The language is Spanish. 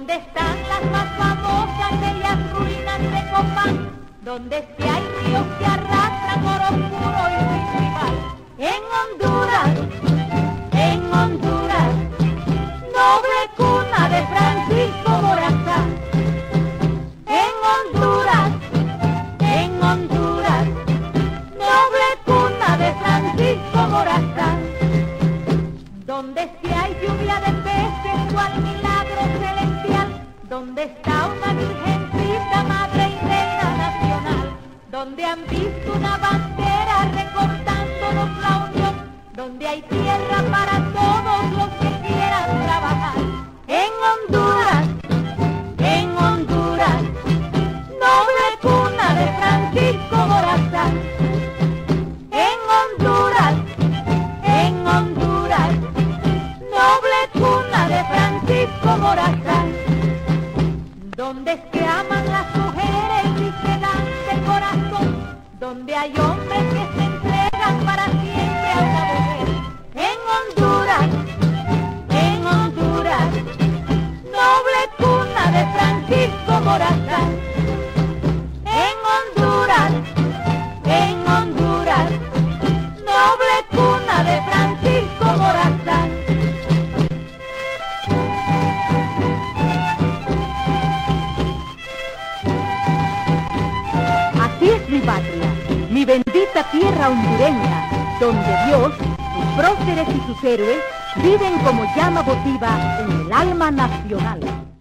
¿Dónde están las más famosas bellas ruinas de Copán? Donde es que hay ríos que arrastran oro puro y sin rival. En Honduras, noble cuna de Francisco Morazán. En Honduras, noble cuna de Francisco Morazán. Donde es que hay lluvia de peces, cual milagro celestial. Donde está una virgencita, madre y reina nacional. Donde han visto una bandera recortándonos la unión. Donde hay tierra para todos los que quieran trabajar. En Honduras, noble cuna de Francisco Morazán. En Honduras, noble cuna de Francisco Morazán. Donde es que aman las mujeres y se dan de corazón. Donde hay hombres que se entregan para siempre a una mujer. En Honduras, noble cuna de Francisco Morazán. En Honduras, noble cuna de Francisco Morazán. Así es mi patria, mi bendita tierra hondureña, donde Dios, sus próceres y sus héroes viven como llama votiva en el alma nacional.